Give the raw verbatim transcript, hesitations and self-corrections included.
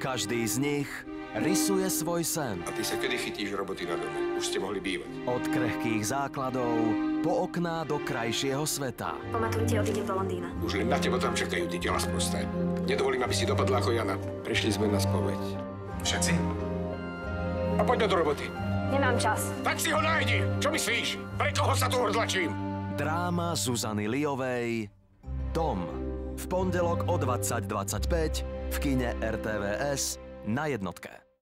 Každý z nich rysuje svoj sen. A ty sa kedy chytíš roboty na dome? Už ste mohli bývať. Od krehkých základov po okná do krajšieho sveta. Po maturite odídem do Londýna. Už len na teba tam čakajú tí tela sprosté. Nedovolím, aby si dopadla ako Jana. Prišli sme na spoveď. Všetci? A poďme do roboty. Nemám čas. Tak si ho nájdi! Čo myslíš? Pre koho sa tu odlačím? Dráma Zuzany Liovej Dom. V pondelok o dvadsať dvadsaťpäť v kine er té vé es na jednotke.